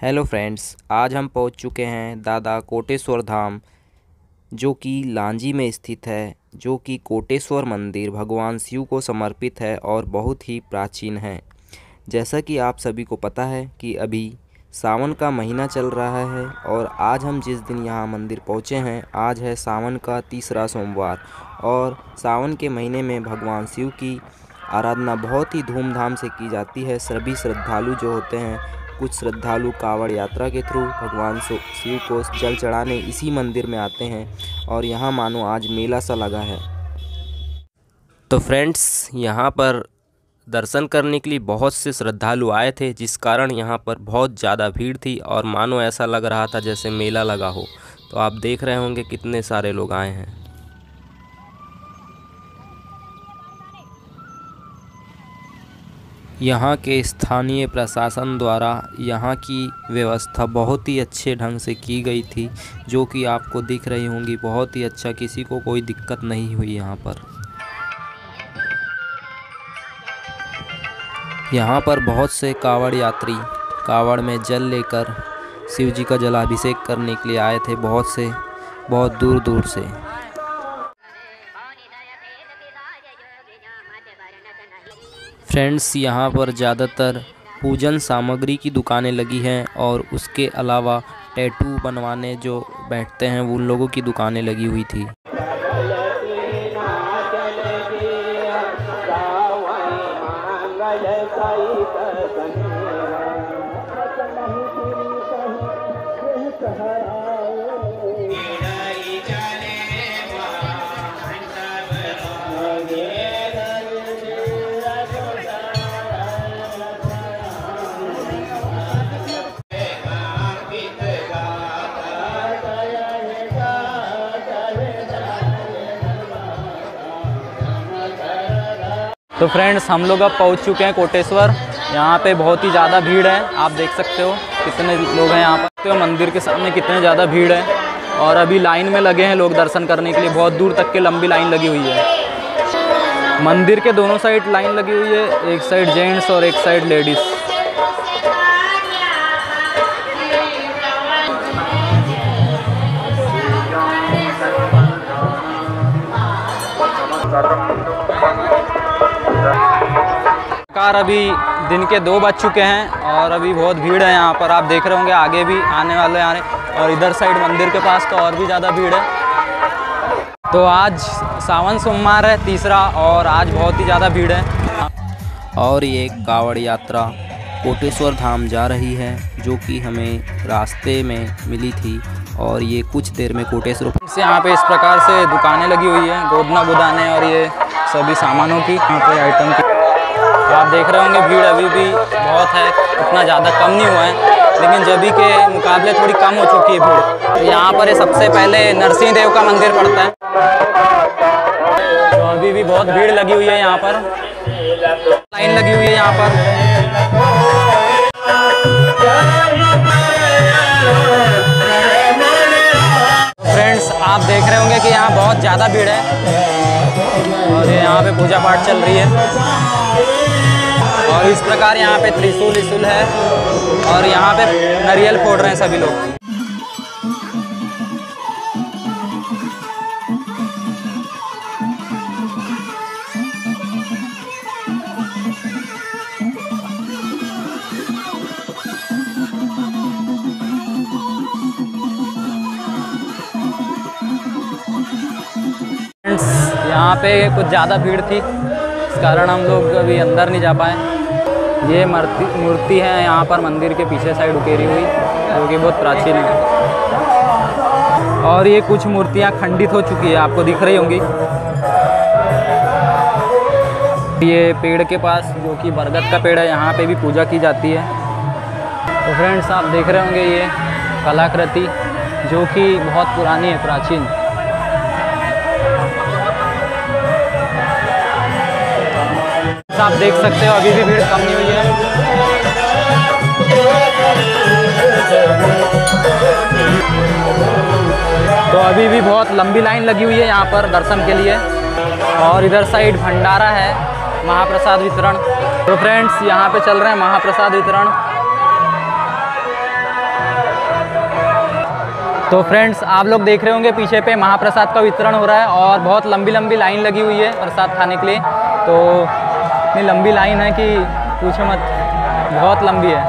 Hello friends, आज हम पहुंच चुके हैं दादा कोटेश्वर धाम, जो कि लांजी में स्थित है। जो कि कोटेश्वर मंदिर भगवान शिव को समर्पित है और बहुत ही प्राचीन है। जैसा कि आप सभी को पता है कि अभी सावन का महीना चल रहा है और आज हम जिस दिन यहाँ मंदिर पहुँचे हैं, आज है सावन का तीसरा सोमवार। और सावन के महीने में भगवान शिव की आराधना बहुत ही धूमधाम से की जाती है। सभी श्रद्धालु जो होते हैं, कुछ श्रद्धालु कांवड़ यात्रा के थ्रू भगवान शिव को जल चढ़ाने इसी मंदिर में आते हैं और यहाँ मानो आज मेला सा लगा है। तो फ्रेंड्स, यहाँ पर दर्शन करने के लिए बहुत से श्रद्धालु आए थे, जिस कारण यहाँ पर बहुत ज़्यादा भीड़ थी और मानो ऐसा लग रहा था जैसे मेला लगा हो। तो आप देख रहे होंगे कितने सारे लोग आए हैं। यहाँ के स्थानीय प्रशासन द्वारा यहाँ की व्यवस्था बहुत ही अच्छे ढंग से की गई थी, जो कि आपको दिख रही होंगी। बहुत ही अच्छा, किसी को कोई दिक्कत नहीं हुई यहाँ पर। यहाँ पर बहुत से कांवड़ यात्री कांवड़ में जल लेकर शिव जी का जलाभिषेक करने के लिए आए थे, बहुत दूर दूर से। फ्रेंड्स, यहाँ पर ज़्यादातर पूजन सामग्री की दुकानें लगी हैं और उसके अलावा टैटू बनवाने जो बैठते हैं उन लोगों की दुकानें लगी हुई थी। तो फ्रेंड्स, हम लोग अब पहुंच चुके हैं कोटेश्वर। यहाँ पे बहुत ही ज़्यादा भीड़ है, आप देख सकते हो कितने लोग हैं यहाँ पर। तो मंदिर के सामने कितने ज़्यादा भीड़ है और अभी लाइन में लगे हैं लोग दर्शन करने के लिए। बहुत दूर तक के लंबी लाइन लगी हुई है। मंदिर के दोनों साइड लाइन लगी हुई है, एक साइड जेंट्स और एक साइड लेडीज़। अभी दिन के 2 बज चुके हैं और अभी बहुत भीड़ है यहाँ पर। आप देख रहे होंगे आगे भी आने वाले आ रहे, और इधर साइड मंदिर के पास तो और भी ज़्यादा भीड़ है। तो आज सावन सोमवार है तीसरा और आज बहुत ही ज़्यादा भीड़ है। और ये कांवड़ यात्रा कोटेश्वर धाम जा रही है, जो कि हमें रास्ते में मिली थी और ये कुछ देर में कोटेश्वर से यहाँ पे इस प्रकार से दुकानें लगी हुई है, गोदना गुदाने और ये सभी सामानों की, यहाँ पे आइटम की। आप देख रहे होंगे भीड़ अभी भी बहुत है, उतना ज़्यादा कम नहीं हुआ है, लेकिन जभी के मुकाबले थोड़ी कम हो चुकी है भीड़। यहाँ पर सबसे पहले नरसिंह देव का मंदिर पड़ता है, तो अभी भी बहुत भीड़ लगी हुई है यहाँ पर, लाइन लगी हुई है यहाँ पर। फ्रेंड्स, आप देख रहे होंगे कि यहाँ बहुत ज़्यादा भीड़ है और यहाँ पे पूजा पाठ चल रही है। और इस प्रकार यहाँ पे त्रिशूल है और यहाँ पे नारियल फोड़ रहे हैं सभी लोग। यहाँ पे कुछ ज़्यादा भीड़ थी, इस कारण हम लोग अभी अंदर नहीं जा पाए। ये मूर्ति है यहाँ पर मंदिर के पीछे साइड उकेरी हुई, जो कि बहुत प्राचीन है। और ये कुछ मूर्तियाँ खंडित हो चुकी है, आपको दिख रही होंगी। ये पेड़ के पास, जो कि बरगद का पेड़ है, यहाँ पे भी पूजा की जाती है। तो फ्रेंड्स, आप देख रहे होंगे ये कलाकृति, जो कि बहुत पुरानी है, प्राचीन। आप देख सकते हो अभी भी भीड़ कम नहीं हुई है। तो अभी भी बहुत लंबी लाइन लगी हुई है यहाँ पर दर्शन के लिए। और इधर साइड भंडारा है, महाप्रसाद वितरण। तो फ्रेंड्स, यहाँ पे चल रहे हैं महाप्रसाद वितरण। तो फ्रेंड्स आप लोग देख रहे होंगे पीछे पे महाप्रसाद का वितरण हो रहा है और बहुत लंबी लंबी लाइन लगी हुई है प्रसाद खाने के लिए। तो इतनी लंबी लाइन है कि पूछो मत, बहुत लंबी है।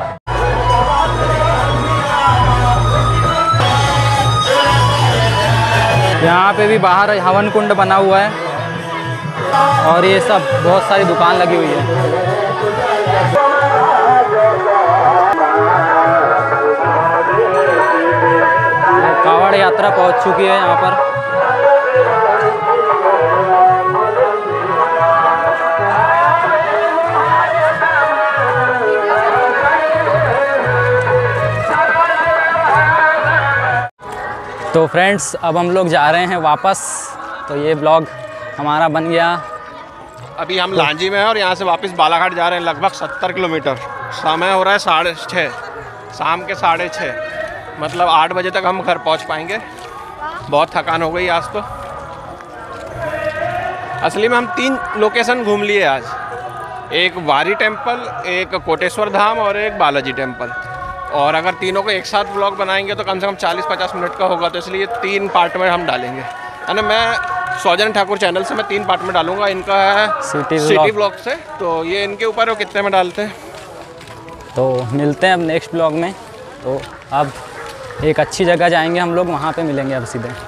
यहाँ पे भी बाहर हवन कुंड बना हुआ है और ये सब बहुत सारी दुकान लगी हुई है। कावड़ यात्रा पहुंच चुकी है यहाँ पर। तो फ्रेंड्स अब हम लोग जा रहे हैं वापस। तो ये ब्लॉग हमारा बन गया। अभी हम लांजी में हैं और यहाँ से वापस बालाघाट जा रहे हैं, लगभग 70 किलोमीटर। समय हो रहा है 6:30, शाम के 6:30, मतलब 8 बजे तक हम घर पहुँच पाएंगे। बहुत थकान हो गई आज तो। असली में हम 3 लोकेशन घूम लिए आज, एक वारी टेम्पल, एक कोटेश्वर धाम और एक बालाजी टेम्पल। और अगर तीनों को एक साथ ब्लॉग बनाएंगे तो कम से कम 40-50 मिनट का होगा, तो इसलिए 3 पार्ट में हम डालेंगे। है मैं सौजन ठाकुर चैनल से मैं 3 पार्ट में डालूंगा। इनका है सिटी ब्लॉग से, तो ये इनके ऊपर वो कितने में डालते हैं। तो मिलते हैं अब नेक्स्ट ब्लॉग में। तो अब एक अच्छी जगह जाएंगे हम लोग, वहाँ पे मिलेंगे अब सीधे।